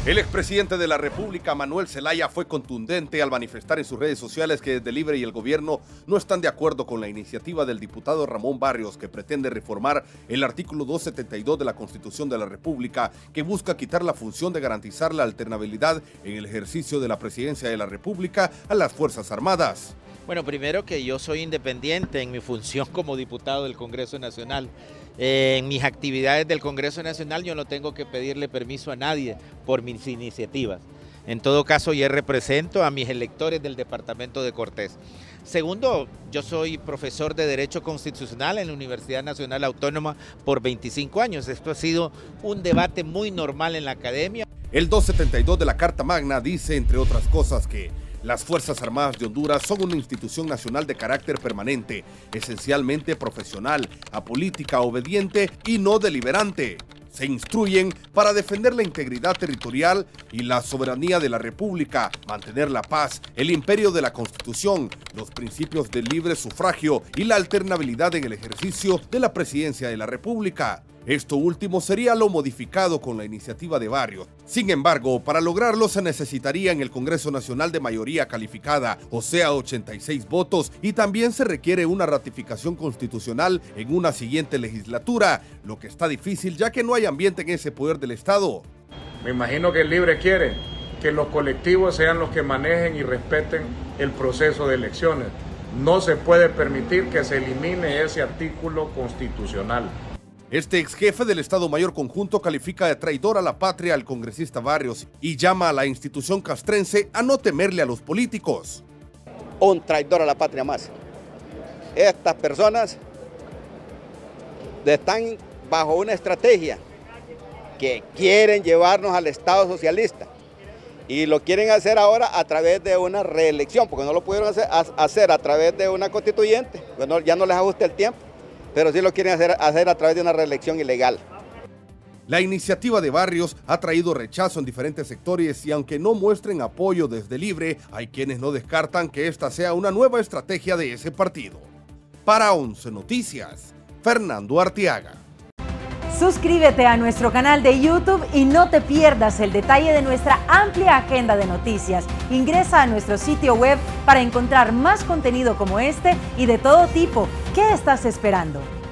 El expresidente de la República, Manuel Zelaya, fue contundente al manifestar en sus redes sociales que desde Libre y el gobierno no están de acuerdo con la iniciativa del diputado Ramón Barrios, que pretende reformar el artículo 272 de la Constitución de la República, que busca quitar la función de garantizar la alternabilidad en el ejercicio de la presidencia de la República a las Fuerzas Armadas. Bueno, primero que yo soy independiente en mi función como diputado del Congreso Nacional. En mis actividades del Congreso Nacional yo no tengo que pedirle permiso a nadie por mis iniciativas. En todo caso, yo represento a mis electores del departamento de Cortés. Segundo, yo soy profesor de Derecho Constitucional en la Universidad Nacional Autónoma por 25 años. Esto ha sido un debate muy normal en la academia. El 272 de la Carta Magna dice, entre otras cosas, que las Fuerzas Armadas de Honduras son una institución nacional de carácter permanente, esencialmente profesional, apolítica, obediente y no deliberante. Se instruyen para defender la integridad territorial y la soberanía de la República, mantener la paz, el imperio de la Constitución, los principios del libre sufragio y la alternabilidad en el ejercicio de la presidencia de la República. Esto último sería lo modificado con la iniciativa de Barrios. Sin embargo, para lograrlo se necesitaría en el Congreso Nacional de mayoría calificada, o sea 86 votos, y también se requiere una ratificación constitucional en una siguiente legislatura, lo que está difícil ya que no hay ambiente en ese poder del Estado. Me imagino que el Libre quiere que los colectivos sean los que manejen y respeten el proceso de elecciones. No se puede permitir que se elimine ese artículo constitucional. Este ex jefe del Estado Mayor Conjunto califica de traidor a la patria al congresista Barrios y llama a la institución castrense a no temerle a los políticos. Un traidor a la patria más. Estas personas están bajo una estrategia que quieren llevarnos al Estado socialista y lo quieren hacer ahora a través de una reelección, porque no lo pudieron hacer a través de una constituyente, pues ya no les ajusta el tiempo. Pero sí lo quieren hacer a través de una reelección ilegal. La iniciativa de Barrios ha traído rechazo en diferentes sectores y aunque no muestren apoyo desde Libre, hay quienes no descartan que esta sea una nueva estrategia de ese partido. Para 11 Noticias, Fernando Arteaga. Suscríbete a nuestro canal de YouTube y no te pierdas el detalle de nuestra amplia agenda de noticias. Ingresa a nuestro sitio web para encontrar más contenido como este y de todo tipo. ¿Qué estás esperando?